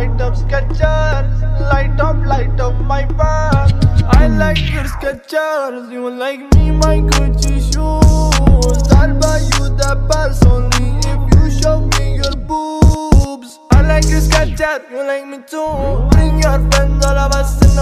light up Skechers, light up my path. I like your Skechers, you like me my Gucci shoes. I'll buy you the purse only if you show me your boobs. I like your Skechers, you like me too. Bring your friends, all of us